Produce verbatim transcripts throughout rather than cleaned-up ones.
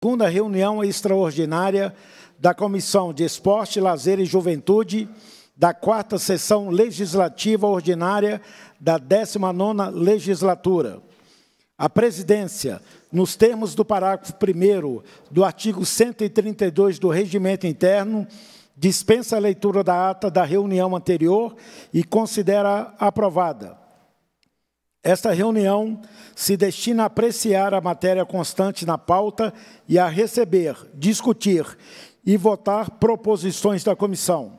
segunda reunião extraordinária da Comissão de Esporte, Lazer e Juventude, da quarta sessão legislativa ordinária da décima nona legislatura. A presidência, nos termos do parágrafo primeiro do artigo cento e trinta e dois do Regimento Interno, dispensa a leitura da ata da reunião anterior e considera aprovada. Esta reunião se destina a apreciar a matéria constante na pauta e a receber, discutir e votar proposições da comissão.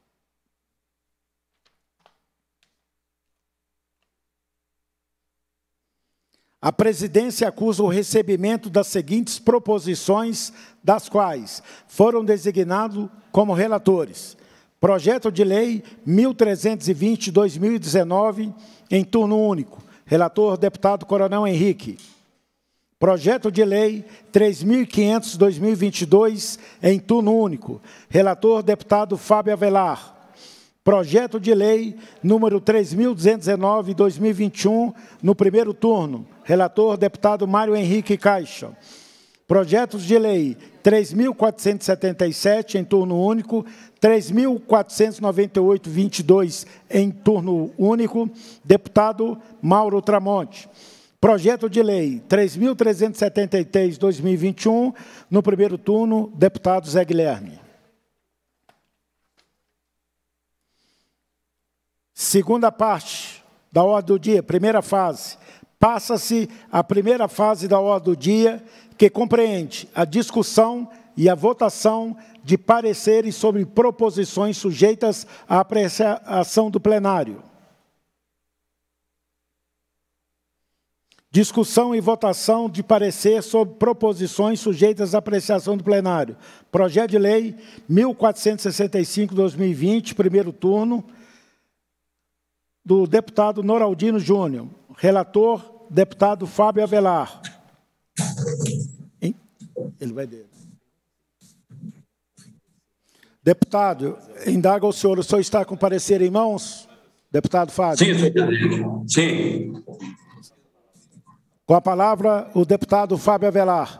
A presidência acusa o recebimento das seguintes proposições, das quais foram designados como relatores. Projeto de Lei mil trezentos e vinte, dois mil e dezenove, em turno único. Relator, deputado Coronel Henrique. Projeto de Lei três mil e quinhentos, dois mil e vinte e dois, em turno único. Relator, deputado Fábio Avelar. Projeto de Lei número três mil duzentos e dezenove, dois mil e vinte e um, no primeiro turno. Relator, deputado Mário Henrique Caixa. Projetos de Lei três mil quatrocentos e setenta e sete, em turno único, três mil quatrocentos e noventa e oito, vinte e dois, em turno único, deputado Mauro Tramonte. Projeto de Lei três mil trezentos e setenta e três, dois mil e vinte e um, no primeiro turno, deputado Zé Guilherme. Segunda parte da ordem do dia, primeira fase. Passa-se a primeira fase da ordem do dia, que compreende a discussão e a votação de pareceres sobre proposições sujeitas à apreciação do plenário. Discussão e votação de parecer sobre proposições sujeitas à apreciação do plenário. Projeto de Lei mil quatrocentos e sessenta e cinco, dois mil e vinte, primeiro turno, do deputado Noraldino Júnior. Relator, deputado Fábio Avelar. Ele vai dele. Deputado, indaga o senhor, o senhor está com parecer em mãos? Deputado Fábio. Sim, senhor presidente. Sim. Com a palavra, o deputado Fábio Avelar.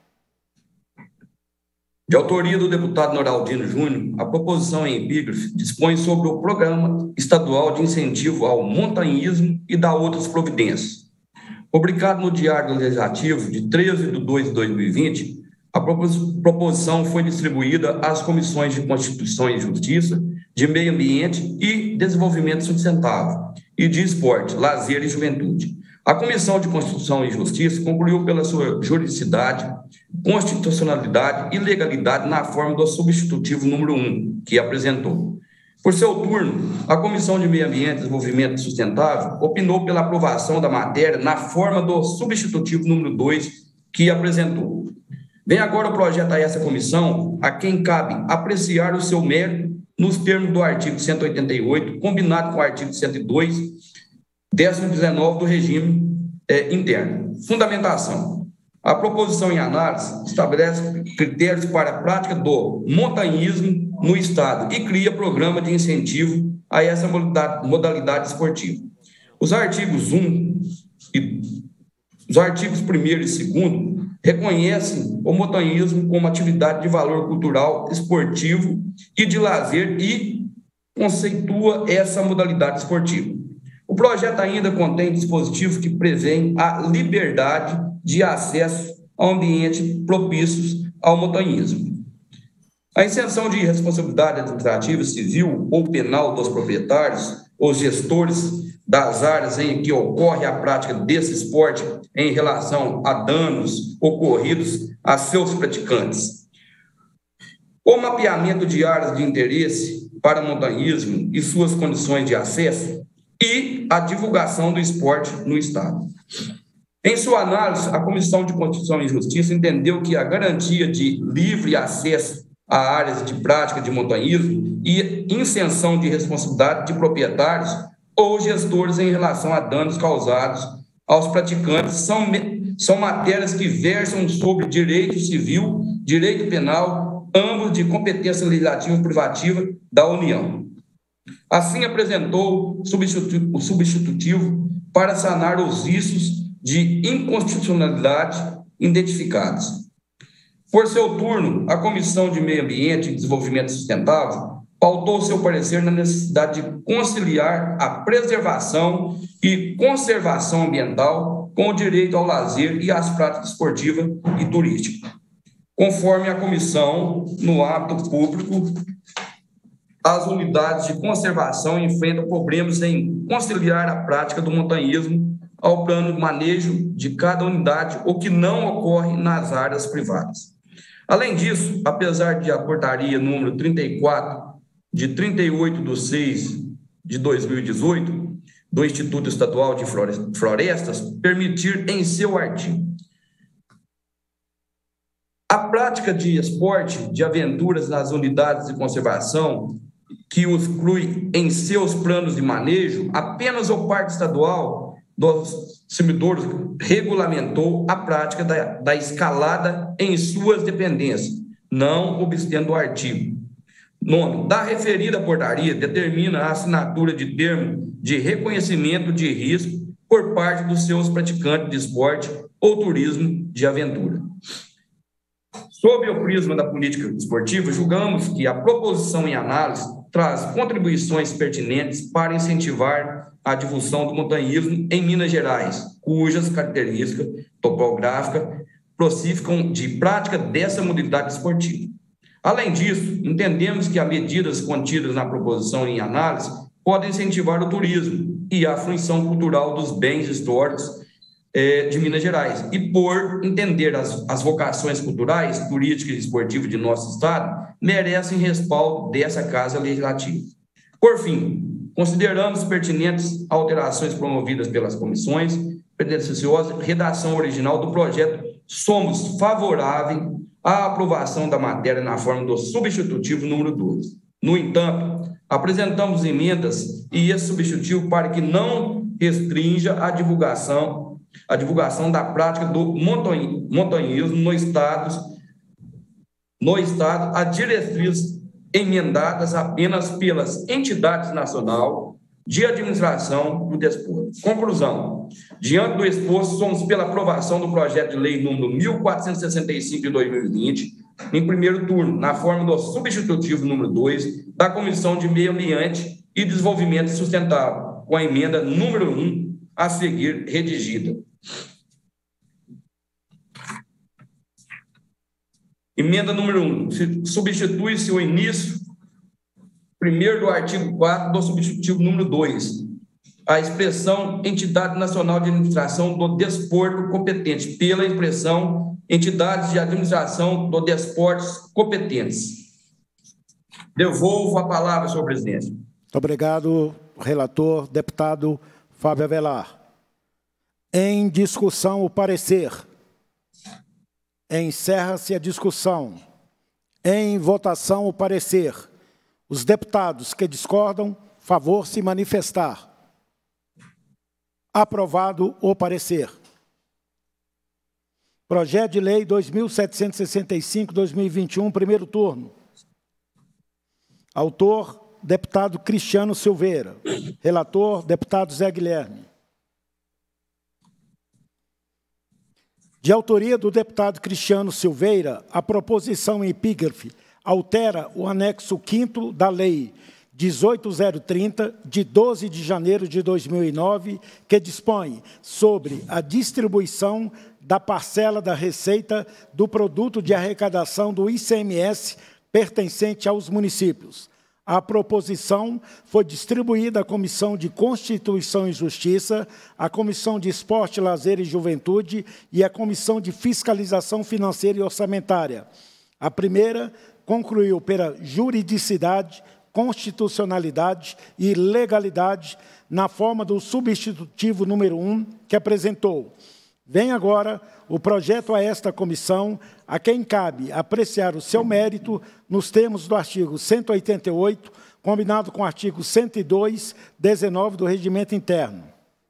De autoria do deputado Noraldino Júnior, a proposição em epígrafe dispõe sobre o Programa Estadual de Incentivo ao Montanhismo e dá outras providências. Publicado no Diário Legislativo de treze de dois de dois mil e vinte, a proposição foi distribuída às comissões de Constituição e Justiça, de Meio Ambiente e Desenvolvimento Sustentável, e de Esporte, Lazer e Juventude. A Comissão de Constituição e Justiça concluiu pela sua juridicidade, constitucionalidade e legalidade na forma do substitutivo número um, que apresentou. Por seu turno, a Comissão de Meio Ambiente e Desenvolvimento Sustentável opinou pela aprovação da matéria na forma do substitutivo número dois, que apresentou. Vem agora o projeto a essa comissão, a quem cabe apreciar o seu mérito nos termos do artigo cento e oitenta e oito, combinado com o artigo cento e dois, décimo dezenove do regime é, interno. Fundamentação. A proposição em análise estabelece critérios para a prática do montanhismo no Estado e cria programa de incentivo a essa modalidade, modalidade esportiva. Os artigos um e os artigos primeiro e segundo reconhecem o montanhismo como atividade de valor cultural, esportivo e de lazer e conceitua essa modalidade esportiva. O projeto ainda contém dispositivos que prevêem a liberdade de acesso ao ambiente propícios ao montanhismo. A isenção de responsabilidade administrativa, civil ou penal dos proprietários ou gestores das áreas em que ocorre a prática desse esporte em relação a danos ocorridos a seus praticantes. O mapeamento de áreas de interesse para montanhismo e suas condições de acesso e a divulgação do esporte no Estado. Em sua análise, a Comissão de Constituição e Justiça entendeu que a garantia de livre acesso a áreas de prática de montanhismo e isenção de responsabilidade de proprietários ou gestores em relação a danos causados aos praticantes são, são matérias que versam sobre direito civil, direito penal, ambos de competência legislativa privativa da União. Assim, apresentou o substitutivo para sanar os vícios de inconstitucionalidade identificados. Por seu turno, a Comissão de Meio Ambiente e Desenvolvimento Sustentável pautou seu parecer na necessidade de conciliar a preservação e conservação ambiental com o direito ao lazer e às práticas esportivas e turísticas. Conforme a comissão, no âmbito público, as unidades de conservação enfrentam problemas em conciliar a prática do montanhismo ao plano de manejo de cada unidade, o que não ocorre nas áreas privadas. Além disso, apesar de a portaria número trinta e quatro, de trinta e oito de seis de dois mil e dezoito, do Instituto Estadual de Florestas, permitir em seu artigo a prática de esporte, de aventuras nas unidades de conservação, que os inclui em seus planos de manejo, apenas o Parque Estadual dos Semidouros regulamentou a prática da, da escalada em suas dependências, não obstando o artigo. Nono, da referida portaria determina a assinatura de termo de reconhecimento de risco por parte dos seus praticantes de esporte ou turismo de aventura. Sob o prisma da política esportiva, julgamos que a proposição em análise traz contribuições pertinentes para incentivar a difusão do montanhismo em Minas Gerais, cujas características topográficas preciptam de prática dessa modalidade esportiva. Além disso, entendemos que as medidas contidas na proposição em análise podem incentivar o turismo e a fruição cultural dos bens históricos eh, de Minas Gerais. E por entender as, as vocações culturais, turísticas e esportivas de nosso Estado, merecem respaldo dessa Casa Legislativa. Por fim, consideramos pertinentes alterações promovidas pelas comissões predecessores, redação original do projeto. Somos favoráveis à aprovação da matéria na forma do substitutivo número dois. No entanto, apresentamos emendas e esse substitutivo para que não restrinja a divulgação, a divulgação da prática do montanhismo no Estado, no Estado, a diretrizes emendadas apenas pelas entidades nacionais de administração do desporto. Conclusão. Diante do exposto, somos pela aprovação do projeto de lei número mil quatrocentos e sessenta e cinco de dois mil e vinte, em primeiro turno, na forma do substitutivo número dois, da Comissão de Meio Ambiente e Desenvolvimento Sustentável, com a emenda número um a seguir redigida. Emenda número um. Substitui-se o início primeiro do artigo quatro do substitutivo número dois, a expressão entidade nacional de administração do desporto competente, pela expressão entidades de administração do desporto competentes. Devolvo a palavra, senhor presidente. Muito obrigado, relator, deputado Fábio Avelar. Em discussão, o parecer. Encerra-se a discussão. Em votação, o parecer. Os deputados que discordam, favor se manifestar. Aprovado o parecer. Projeto de Lei dois mil setecentos e sessenta e cinco, dois mil e vinte e um, primeiro turno. Autor, deputado Cristiano Silveira. Relator, deputado Zé Guilherme. De autoria do deputado Cristiano Silveira, a proposição em epígrafe altera o anexo quinto da Lei dezoito mil trinta, de doze de janeiro de dois mil e nove, que dispõe sobre a distribuição da parcela da receita do produto de arrecadação do I C M S pertencente aos municípios. A proposição foi distribuída à Comissão de Constituição e Justiça, à Comissão de Esporte, Lazer e Juventude e à Comissão de Fiscalização Financeira e Orçamentária. A primeira concluiu pela juridicidade, constitucionalidade e legalidade na forma do substitutivo número um que apresentou. Vem agora o projeto a esta comissão, a quem cabe apreciar o seu mérito nos termos do artigo cento e oitenta e oito, combinado com o artigo cento e dois, dezenove do Regimento Interno.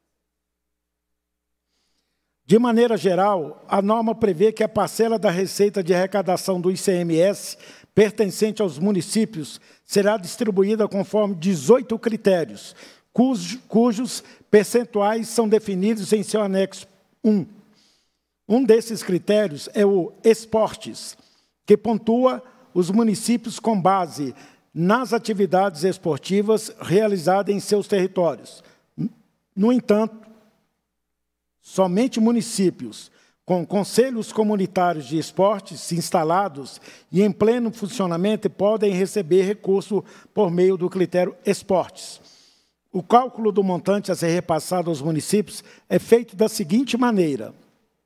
De maneira geral, a norma prevê que a parcela da receita de arrecadação do I C M S pertencente aos municípios será distribuída conforme dezoito critérios, cujos, cujos percentuais são definidos em seu anexo um. Um desses critérios é o esportes. que pontua os municípios com base nas atividades esportivas realizadas em seus territórios. No entanto, somente municípios com conselhos comunitários de esportes instalados e em pleno funcionamento podem receber recurso por meio do critério esportes. O cálculo do montante a ser repassado aos municípios é feito da seguinte maneira.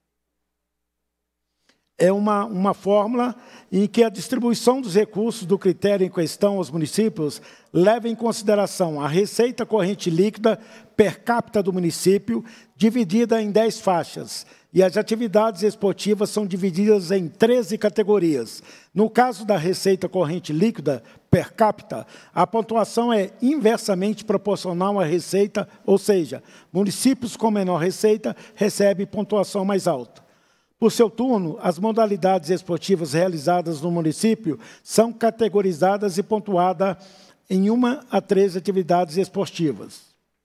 É uma, uma fórmula em que a distribuição dos recursos do critério em questão aos municípios leva em consideração a receita corrente líquida per capita do município, dividida em dez faixas, e as atividades esportivas são divididas em treze categorias. No caso da receita corrente líquida per capita, a pontuação é inversamente proporcional à receita, ou seja, municípios com menor receita recebem pontuação mais alta. Por seu turno, as modalidades esportivas realizadas no município são categorizadas e pontuadas em uma a três atividades esportivas.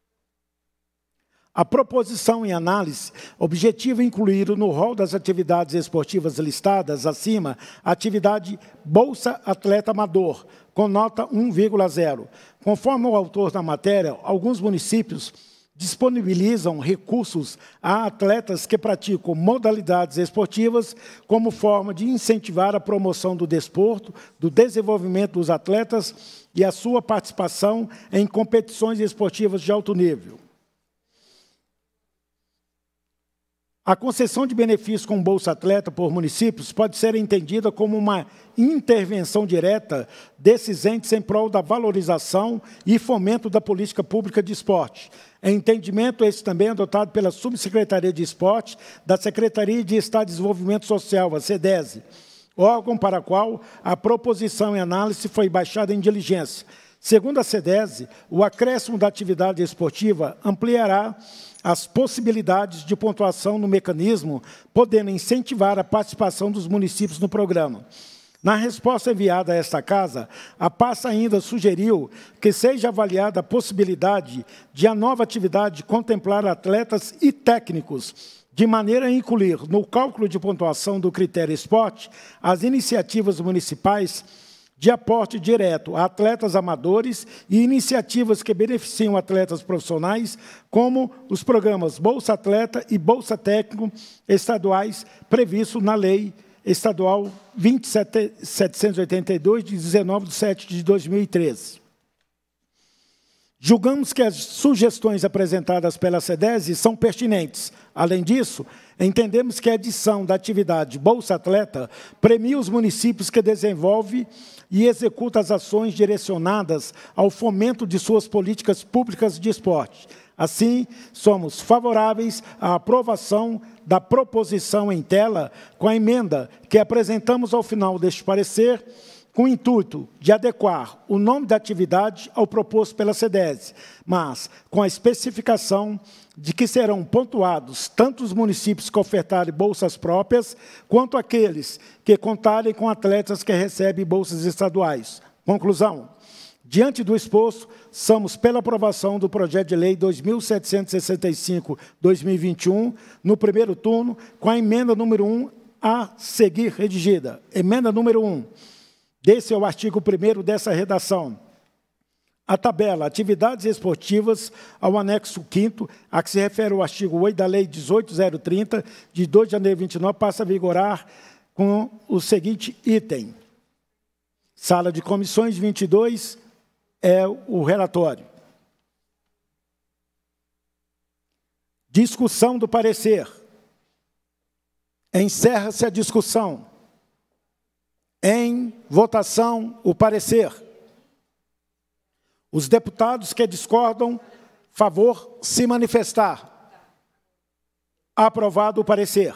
A proposição em análise objetiva incluir no rol das atividades esportivas listadas acima a atividade Bolsa Atleta Amador, com nota um vírgula zero. Conforme o autor da matéria, alguns municípios disponibilizam recursos a atletas que praticam modalidades esportivas como forma de incentivar a promoção do desporto, do desenvolvimento dos atletas e a sua participação em competições esportivas de alto nível. A concessão de benefícios com Bolsa Atleta por municípios pode ser entendida como uma intervenção direta desses entes em prol da valorização e fomento da política pública de esporte. É entendimento esse também adotado pela Subsecretaria de Esporte da Secretaria de Estado de Desenvolvimento Social, a SEDESE, órgão para o qual a proposição e análise foi baixada em diligência. Segundo a SEDESE, o acréscimo da atividade esportiva ampliará as possibilidades de pontuação no mecanismo, podendo incentivar a participação dos municípios no programa. Na resposta enviada a esta Casa, a pasta ainda sugeriu que seja avaliada a possibilidade de a nova atividade contemplar atletas e técnicos, de maneira a incluir no cálculo de pontuação do critério esporte as iniciativas municipais de aporte direto a atletas amadores e iniciativas que beneficiam atletas profissionais, como os programas Bolsa Atleta e Bolsa Técnico estaduais previstos na Lei Estadual vinte mil setecentos e oitenta e dois, de dezenove de setembro de dois mil e treze. Julgamos que as sugestões apresentadas pela SEDESE são pertinentes. Além disso, entendemos que a edição da atividade Bolsa Atleta premia os municípios que desenvolvem e executam as ações direcionadas ao fomento de suas políticas públicas de esporte. Assim, somos favoráveis à aprovação da proposição em tela com a emenda que apresentamos ao final deste parecer, com o intuito de adequar o nome da atividade ao proposto pela SEDESE, mas com a especificação de que serão pontuados tanto os municípios que ofertarem bolsas próprias, quanto aqueles que contarem com atletas que recebem bolsas estaduais. Conclusão. Diante do exposto, somos pela aprovação do projeto de lei dois mil setecentos e sessenta e cinco barra dois mil e vinte e um, no primeiro turno, com a emenda número um a seguir redigida. Emenda número um. Desse é o artigo primeiro dessa redação. A tabela Atividades Esportivas, ao anexo quinto, a que se refere o artigo oito da Lei dezoito mil trinta, de dois de janeiro de vinte e nove, passa a vigorar com o seguinte item. Sala de Comissões vinte e dois é o relatório. Discussão do parecer. Encerra-se a discussão. Em votação, o parecer. Os deputados que discordam, favor se manifestar. Aprovado o parecer.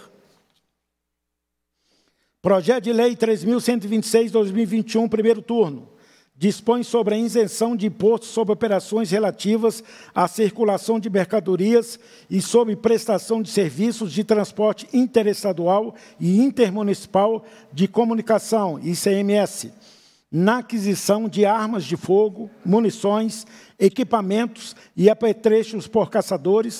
Projeto de Lei três mil cento e vinte e seis barra dois mil e vinte e um, primeiro turno. Dispõe sobre a isenção de imposto sobre operações relativas à circulação de mercadorias e sobre prestação de serviços de transporte interestadual e intermunicipal de comunicação, I C M S, na aquisição de armas de fogo, munições, equipamentos e apetrechos por caçadores,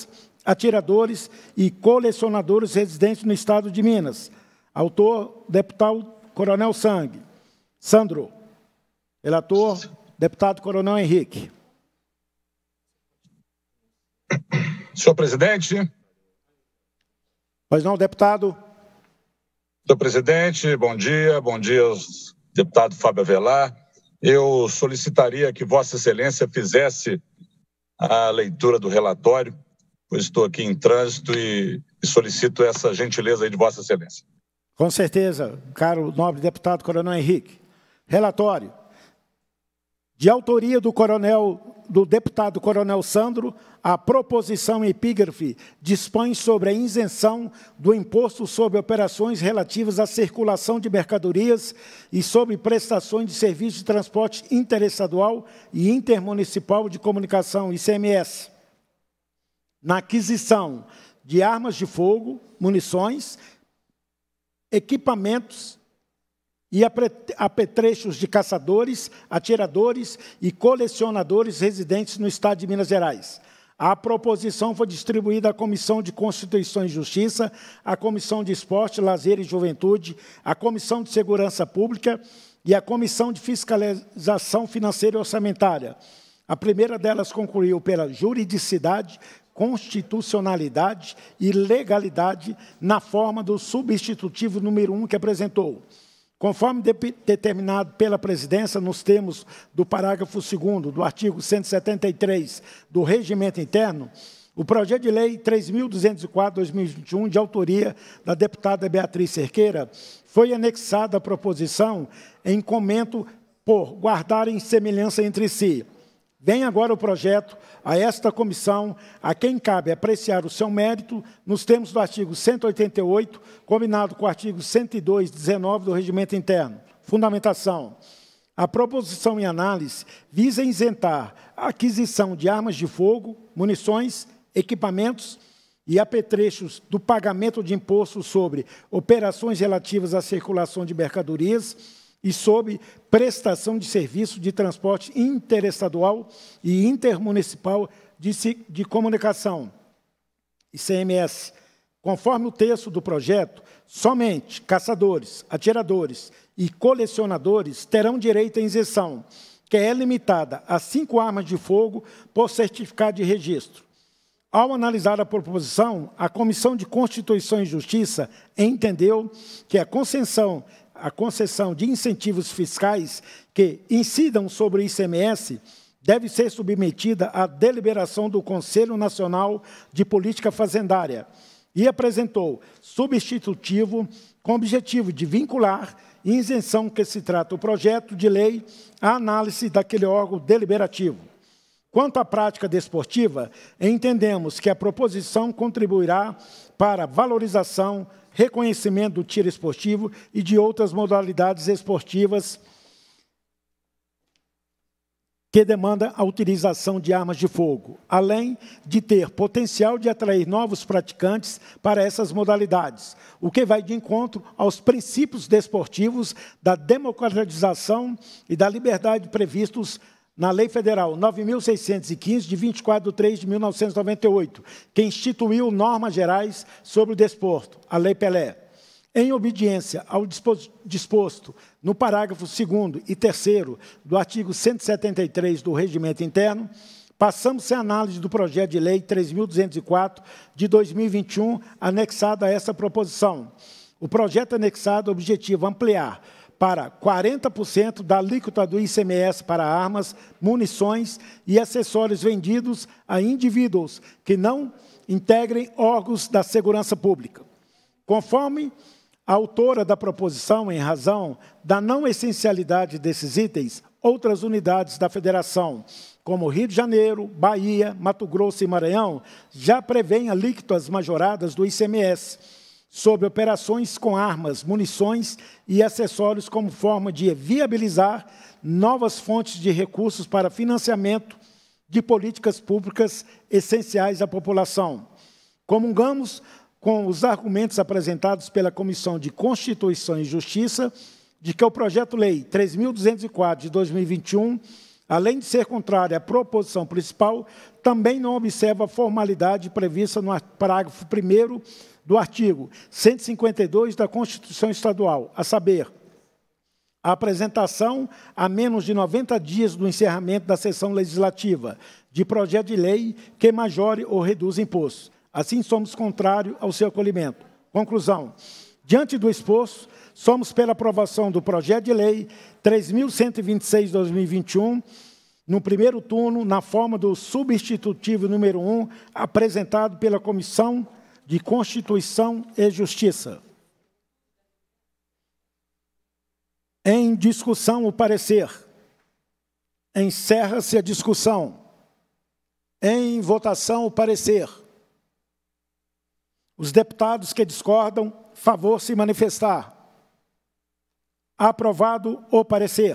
atiradores e colecionadores residentes no Estado de Minas. Autor, deputado Coronel Sangue. Sandro. Relator, deputado Coronel Henrique. Senhor presidente. Pois não, deputado. Senhor presidente, bom dia. Bom dia aos deputado Fábio Avelar. Eu solicitaria que Vossa Excelência fizesse a leitura do relatório, pois estou aqui em trânsito e, e solicito essa gentileza aí de Vossa Excelência. Com certeza, caro nobre deputado Coronel Henrique. Relatório. De autoria do coronel, do deputado Coronel Sandro, a proposição epígrafe dispõe sobre a isenção do imposto sobre operações relativas à circulação de mercadorias e sobre prestações de serviços de transporte interestadual e intermunicipal de comunicação, I C M S, na aquisição de armas de fogo, munições, equipamentos e apetrechos de caçadores, atiradores e colecionadores residentes no Estado de Minas Gerais. A proposição foi distribuída à Comissão de Constituição e Justiça, à Comissão de Esporte, Lazer e Juventude, à Comissão de Segurança Pública e à Comissão de Fiscalização Financeira e Orçamentária. A primeira delas concluiu pela juridicidade, constitucionalidade e legalidade na forma do substitutivo número um que apresentou. Conforme de, determinado pela presidência nos termos do parágrafo segundo do artigo cento e setenta e três do Regimento Interno, o projeto de lei três mil duzentos e quatro barra dois mil e vinte e um, de autoria da deputada Beatriz Cerqueira, foi anexado à proposição em comento por guardarem semelhança entre si. Vem agora o projeto a esta comissão, a quem cabe apreciar o seu mérito, nos termos do artigo cento e oitenta e oito, combinado com o artigo cento e dois, dezenove do Regimento Interno. Fundamentação. A proposição em análise visa isentar a aquisição de armas de fogo, munições, equipamentos e apetrechos do pagamento de imposto sobre operações relativas à circulação de mercadorias e sob prestação de serviço de transporte interestadual e intermunicipal de, de comunicação, I C M S. Conforme o texto do projeto, somente caçadores, atiradores e colecionadores terão direito à isenção, que é limitada a cinco armas de fogo por certificado de registro. Ao analisar a proposição, a Comissão de Constituição e Justiça entendeu que a concessão a concessão de incentivos fiscais que incidam sobre o I C M S deve ser submetida à deliberação do Conselho Nacional de Política Fazendária e apresentou substitutivo com objetivo de vincular e isenção que se trata o projeto de lei à análise daquele órgão deliberativo. Quanto à prática desportiva, entendemos que a proposição contribuirá para a valorização, reconhecimento do tiro esportivo e de outras modalidades esportivas que demandam a utilização de armas de fogo, além de ter potencial de atrair novos praticantes para essas modalidades, o que vai de encontro aos princípios desportivos da democratização e da liberdade previstos na Lei Federal nove mil seiscentos e quinze, de vinte e quatro de três de mil novecentos e noventa e oito, que instituiu normas gerais sobre o desporto, a Lei Pelé. Em obediência ao disposto no parágrafo segundo e terceiro do artigo cento e setenta e três do Regimento Interno, passamos à análise do projeto de lei três mil duzentos e quatro, de dois mil e vinte e um, anexado a essa proposição. O projeto anexado objetiva ampliar para quarenta por cento da alíquota do I C M S para armas, munições e acessórios vendidos a indivíduos que não integrem órgãos da segurança pública. Conforme a autora da proposição, em razão da não essencialidade desses itens, outras unidades da Federação, como Rio de Janeiro, Bahia, Mato Grosso e Maranhão, já prevêem alíquotas majoradas do I C M S, sobre operações com armas, munições e acessórios como forma de viabilizar novas fontes de recursos para financiamento de políticas públicas essenciais à população. Comungamos com os argumentos apresentados pela Comissão de Constituição e Justiça de que o projeto-lei três mil duzentos e quatro, de dois mil e vinte e um, além de ser contrário à proposição principal, também não observa a formalidade prevista no parágrafo primeiro do artigo cento e cinquenta e dois da Constituição Estadual, a saber, a apresentação, a menos de noventa dias do encerramento da sessão legislativa, de projeto de lei que majore ou reduza impostos. Assim, somos contrários ao seu acolhimento. Conclusão. Diante do exposto, somos pela aprovação do projeto de lei três mil cento e vinte e seis de dois mil e vinte e um, no primeiro turno, na forma do substitutivo número um, apresentado pela Comissão de Constituição e Justiça. Em discussão, o parecer. Encerra-se a discussão. Em votação, o parecer. Os deputados que discordam, favor se manifestar. Aprovado o parecer.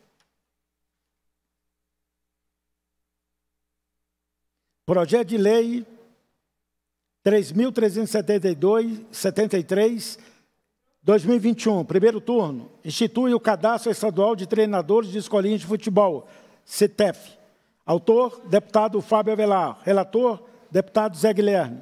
Projeto de lei três mil trezentos e setenta e dois, setenta e três, dois mil e vinte e um, primeiro turno, institui o Cadastro Estadual de Treinadores de Escolinhas de Futebol, C T E F. Autor, deputado Fábio Avelar. Relator, deputado Zé Guilherme.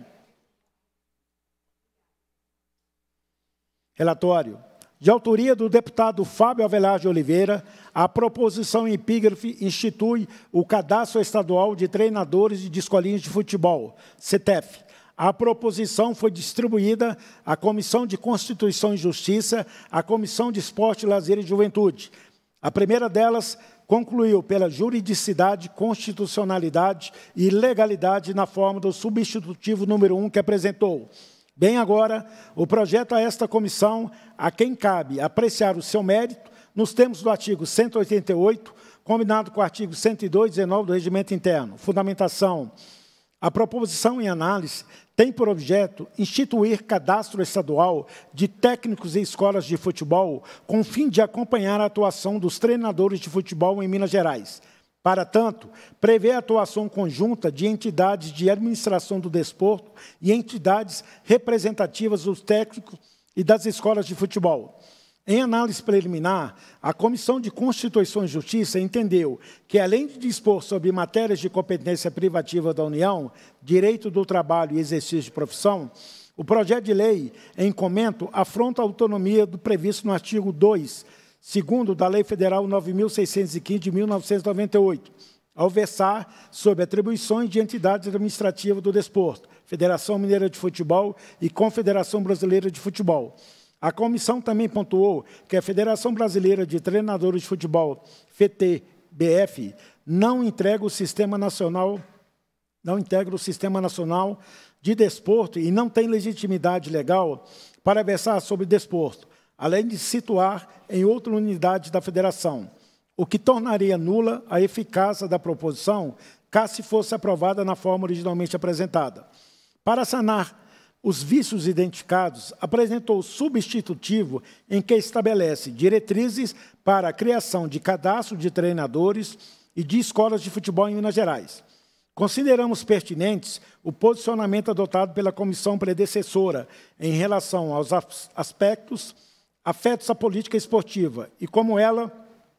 Relatório. De autoria do deputado Fábio Avelar de Oliveira, a proposição em epígrafe institui o Cadastro Estadual de Treinadores de Escolinhas de Futebol, C T E F. A proposição foi distribuída à Comissão de Constituição e Justiça, à Comissão de Esporte, Lazer e Juventude. A primeira delas concluiu pela juridicidade, constitucionalidade e legalidade na forma do substitutivo número um que apresentou. Bem agora, o projeto a esta comissão, a quem cabe apreciar o seu mérito, nos termos do artigo cento e oitenta e oito, combinado com o artigo cento e dois, dezenove do Regimento Interno. Fundamentação. A proposição em análise tem por objeto instituir cadastro estadual de técnicos e escolas de futebol com o fim de acompanhar a atuação dos treinadores de futebol em Minas Gerais. Para tanto, prevê a atuação conjunta de entidades de administração do desporto e entidades representativas dos técnicos e das escolas de futebol. Em análise preliminar, a Comissão de Constituição e Justiça entendeu que, além de dispor sobre matérias de competência privativa da União, direito do trabalho e exercício de profissão, o projeto de lei, em comento, afronta a autonomia do previsto no artigo dois, segundo da Lei Federal nove mil seiscentos e quinze, de mil novecentos e noventa e oito, ao versar sobre atribuições de entidades administrativas do desporto, Federação Mineira de Futebol e Confederação Brasileira de Futebol. A comissão também pontuou que a Federação Brasileira de Treinadores de Futebol, F T B F, não entrega o Sistema Nacional, não integra o Sistema Nacional de Desporto e não tem legitimidade legal para versar sobre desporto, além de situar em outra unidade da federação, o que tornaria nula a eficácia da proposição, caso se fosse aprovada na forma originalmente apresentada. Para sanar os vícios identificados, apresentou o substitutivo em que estabelece diretrizes para a criação de cadastro de treinadores e de escolas de futebol em Minas Gerais. Consideramos pertinentes o posicionamento adotado pela comissão predecessora em relação aos aspectos afetos à política esportiva e, como ela,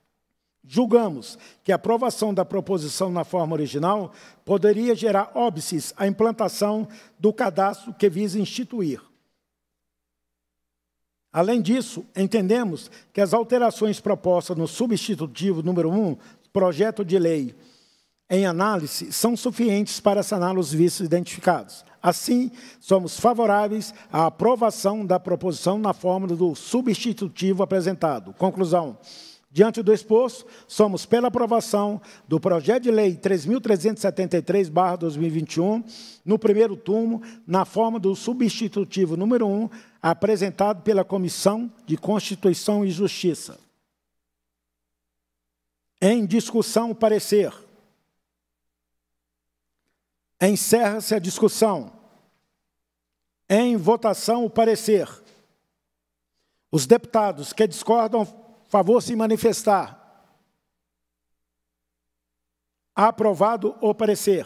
julgamos que a aprovação da proposição na forma original poderia gerar óbices à implantação do cadastro que visa instituir. Além disso, entendemos que as alterações propostas no substitutivo número um, projeto de lei em análise, são suficientes para sanar os vícios identificados. Assim, somos favoráveis à aprovação da proposição na forma do substitutivo apresentado. Conclusão. Diante do exposto, somos pela aprovação do projeto de lei três mil trezentos e setenta e três barra dois mil e vinte e um, no primeiro turno, na forma do substitutivo número um, apresentado pela Comissão de Constituição e Justiça. Em discussão, o parecer. Encerra-se a discussão. Em votação, o parecer. Os deputados que discordam, favor se manifestar. Aprovado o parecer.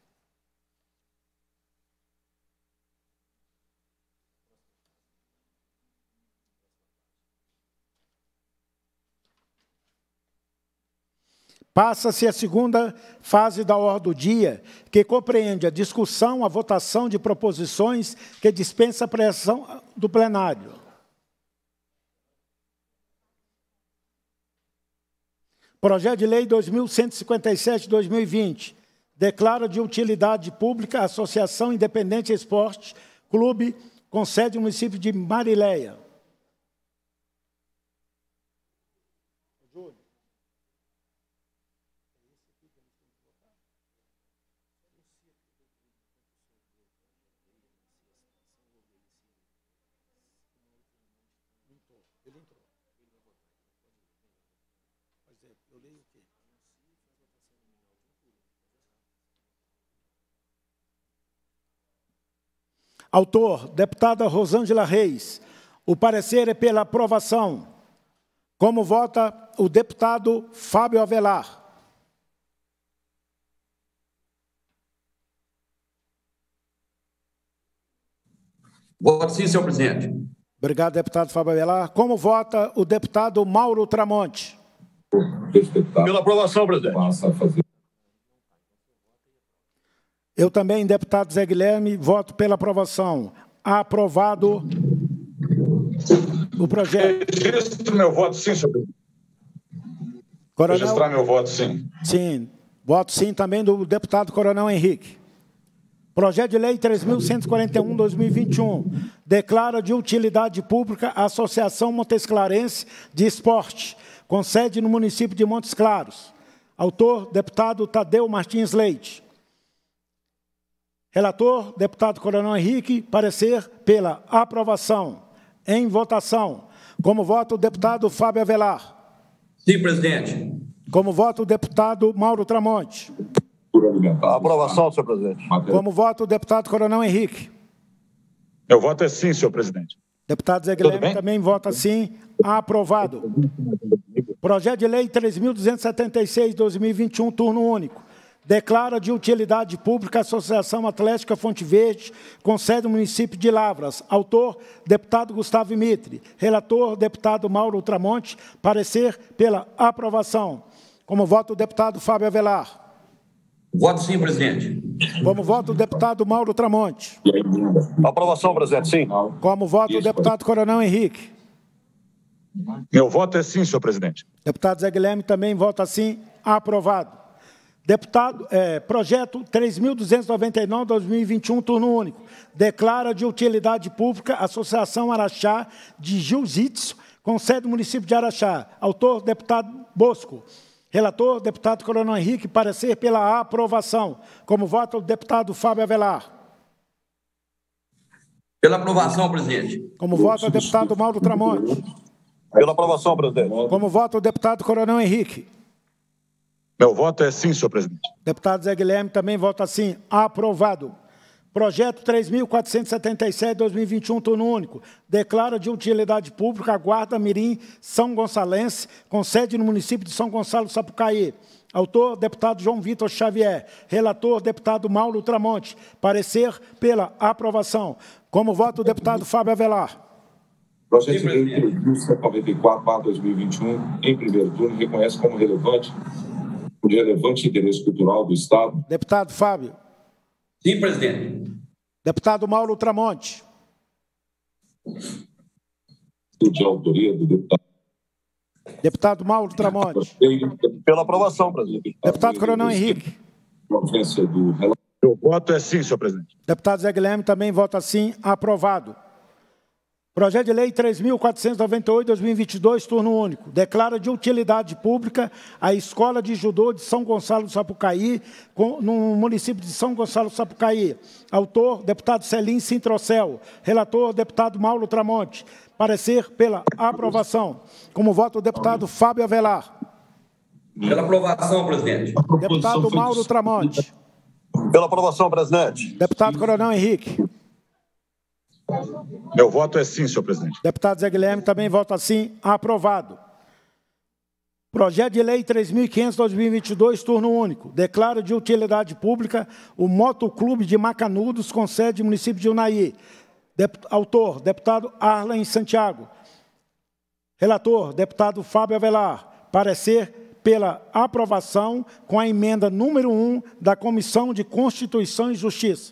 Passa-se a segunda fase da ordem do dia, que compreende a discussão, a votação de proposições que dispensa a pressão do plenário. Projeto de Lei dois mil cento e cinquenta e sete, dois mil e vinte. Declara de utilidade pública a Associação Independente Esporte Clube, com sede no município de Mariléia. Autor, deputada Rosângela Reis. O parecer é pela aprovação. Como vota o deputado Fábio Avelar? Voto sim, senhor presidente. Obrigado, deputado Fábio Avelar. Como vota o deputado Mauro Tramonte? Pela aprovação, presidente. Eu também, deputado Zé Guilherme, voto pela aprovação. Aprovado o projeto. Registro meu voto, sim, senhor presidente. Coronel... Registrar meu voto, sim. Sim. Voto sim também do deputado Coronel Henrique. Projeto de Lei três mil cento e quarenta e um, dois mil e vinte e um. Declara de utilidade pública a Associação Montesclarense de Esporte, com sede no município de Montes Claros. Autor, deputado Tadeu Martins Leite. Relator, deputado Coronel Henrique, parecer pela aprovação. Em votação. Como vota o deputado Fábio Avelar? Sim, presidente. Como vota o deputado Mauro Tramonte? A aprovação, senhor presidente. Como vota o deputado Coronel Henrique? Meu voto é sim, senhor presidente. Deputado Zé Guilherme também vota sim. Aprovado. Projeto de Lei três mil duzentos e setenta e seis, dois mil e vinte e um, turno único. Declara de utilidade pública a Associação Atlética Fonte Verde, com sede no município de Lavras. Autor, deputado Gustavo Mitre. Relator, deputado Mauro Tramonte. Parecer pela aprovação. Como vota o deputado Fábio Avelar? Voto sim, presidente. Como vota o deputado Mauro Tramonte? Aprovação, presidente, sim. Como vota o deputado Coronel Henrique? Meu voto é sim, senhor presidente. Deputado Zé Guilherme também vota sim. Aprovado. Deputado, é, projeto três mil duzentos e noventa e nove, dois mil e vinte e um, turno único. Declara de utilidade pública a Associação Araxá de Jiu-Jitsu, com sede no município de Araxá. Autor, deputado Bosco. Relator, deputado Coronel Henrique, parecer pela aprovação. Como vota o deputado Fábio Avelar? Pela aprovação, presidente. Como vota o deputado Mauro Tramonte? Pela aprovação, presidente. Como vota o deputado Coronel Henrique? Meu voto é sim, senhor presidente. Deputado Zé Guilherme também vota sim. Aprovado. Projeto três mil quatrocentos e setenta e sete, dois mil e vinte e um, turno único. Declara de utilidade pública a Guarda Mirim São Gonçalense, com sede no município de São Gonçalo, Sapucaí. Autor, deputado João Vitor Xavier. Relator, deputado Mauro Tramonte. Parecer pela aprovação. Como vota o deputado Fábio Avelar? Projeto de Lei três mil cento e noventa e quatro, barra dois mil e vinte e um, em primeiro turno, reconhece como relevante o relevante interesse cultural do Estado. Deputado Fábio. Sim, presidente. Deputado Mauro Tramonte. De autoria do deputado. Deputado Mauro Tramonte. Pela aprovação, presidente. Deputado Coronel Henrique. Meu voto é sim, senhor presidente. Deputado Zé Guilherme também vota sim. Aprovado. Projeto de Lei três mil quatrocentos e noventa e oito, dois mil e vinte e dois, turno único. Declara de utilidade pública a Escola de Judô de São Gonçalo do Sapucaí, com, no município de São Gonçalo do Sapucaí. Autor, deputado Celim Sintrocel. Relator, deputado Mauro Tramonte. Parecer pela aprovação. Como vota o deputado Fábio Avelar? Pela aprovação, presidente. Deputado Mauro Tramonte. Pela aprovação, presidente. Deputado Coronel Henrique. Meu voto é sim, senhor presidente. Deputado Zé Guilherme também vota sim. Aprovado. Projeto de Lei três mil e quinhentos, dois mil e vinte e dois, turno único. Declara de utilidade pública o Motoclube de Macanudos, com sede no município de Unai. Dep- Autor, deputado Arlen Santiago. Relator, deputado Fábio Avelar. Parecer pela aprovação com a emenda número um da Comissão de Constituição e Justiça.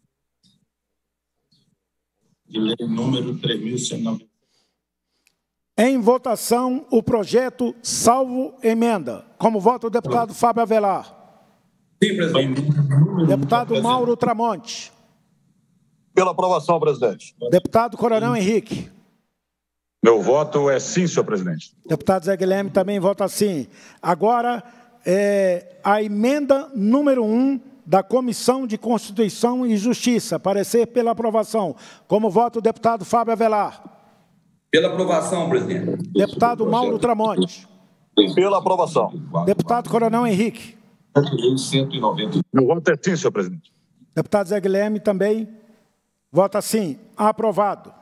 De lei número três mil cento e noventa. Em votação, o projeto salvo emenda. Como vota o deputado Fábio Avelar? Sim, presidente. Deputado Mauro Tramonte. Pela aprovação, presidente. Deputado Coronel Henrique. Meu voto é sim, senhor presidente. Deputado Zé Guilherme também vota sim. Agora, é, a emenda número um da Comissão de Constituição e Justiça. Parecer pela aprovação. Como vota o deputado Fábio Avelar? Pela aprovação, presidente. Deputado Mauro Tramonte. Pela aprovação. Deputado Coronel Henrique. cento e noventa. Meu voto é sim, senhor presidente. Deputado Zé Guilherme também vota sim. Aprovado.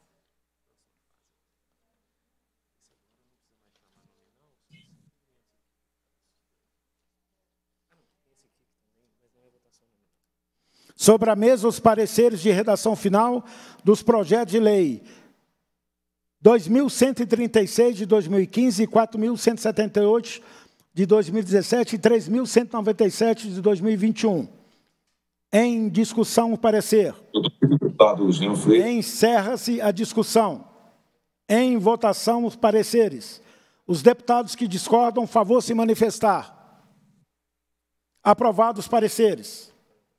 Sobre a mesa, os pareceres de redação final dos projetos de lei dois mil cento e trinta e seis de dois mil e quinze, quatro mil cento e setenta e oito de dois mil e dezessete e três mil cento e noventa e sete de dois mil e vinte e um. Em discussão, o parecer. Deputado Jean Freire. Encerra-se a discussão. Em votação, os pareceres. Os deputados que discordam, favor se manifestar. Aprovados os pareceres.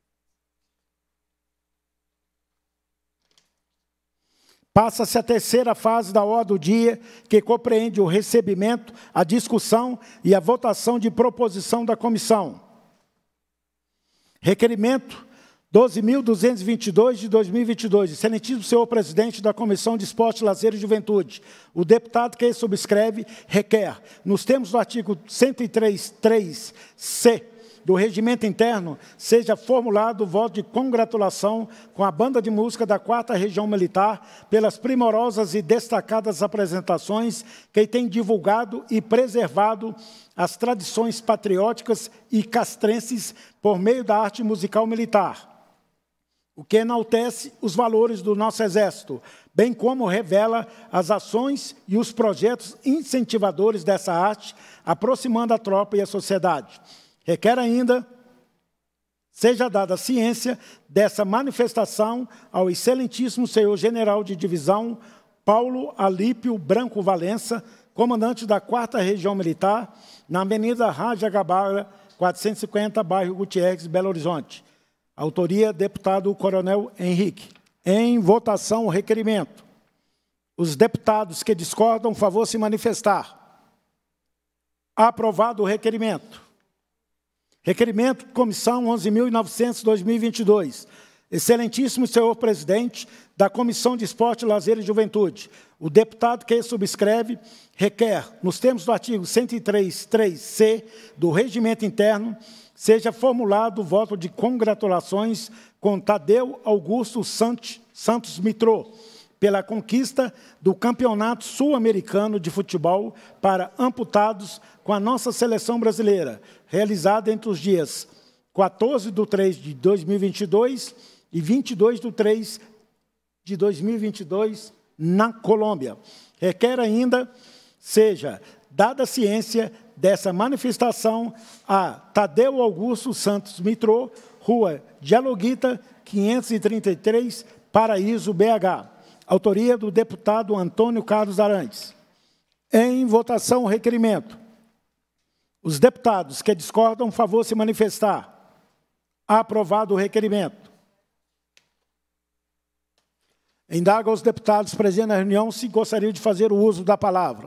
Passa-se a terceira fase da ordem do dia, que compreende o recebimento, a discussão e a votação de proposição da comissão. Requerimento doze mil duzentos e vinte e dois de dois mil e vinte e dois. Excelentíssimo senhor presidente da Comissão de Esporte, Lazer e Juventude, o deputado que subscreve requer, nos termos do artigo cento e três, três C do Regimento Interno, seja formulado o voto de congratulação com a Banda de Música da quarta Região Militar pelas primorosas e destacadas apresentações que tem divulgado e preservado as tradições patrióticas e castrenses por meio da arte musical militar, o que enaltece os valores do nosso Exército, bem como revela as ações e os projetos incentivadores dessa arte, aproximando a tropa e a sociedade. Requer ainda seja dada ciência dessa manifestação ao excelentíssimo senhor general de divisão Paulo Alípio Branco Valença, comandante da quarta Região Militar, na Avenida Raja Gabara, quatrocentos e cinquenta, bairro Gutierrez, Belo Horizonte. Autoria, deputado Coronel Henrique. Em votação, o requerimento. Os deputados que discordam, favor se manifestar. Aprovado o requerimento. Requerimento, Comissão onze mil e novecentos, dois mil e vinte e dois. Excelentíssimo senhor presidente da Comissão de Esporte, Lazer e Juventude, o deputado que subscreve requer, nos termos do artigo cento e três, três C do Regimento Interno, seja formulado o voto de congratulações com Tadeu Augusto Santos Mitrô, pela conquista do Campeonato Sul-Americano de Futebol para amputados com a nossa seleção brasileira, realizada entre os dias quatorze de três de dois mil e vinte e dois e vinte e dois de três de dois mil e vinte e dois, na Colômbia. Requer ainda seja dada ciência dessa manifestação a Tadeu Augusto Santos Mitrô, Rua Dialoguita, quinhentos e trinta e três, Paraíso, B H. Autoria do deputado Antônio Carlos Arantes. Em votação, o requerimento. Os deputados que discordam, favor se manifestar. Aprovado o requerimento. Indago aos deputados presentes na reunião se gostariam de fazer o uso da palavra.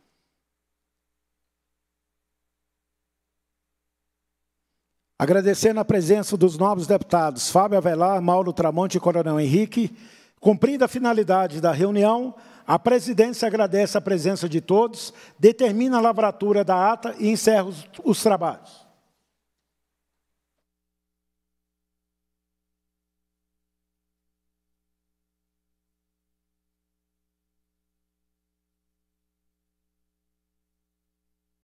Agradecendo a presença dos nobres deputados Fábio Avelar, Mauro Tramonte e Coronel Henrique, cumprida a finalidade da reunião, a presidência agradece a presença de todos, determina a lavratura da ata e encerra os, os trabalhos.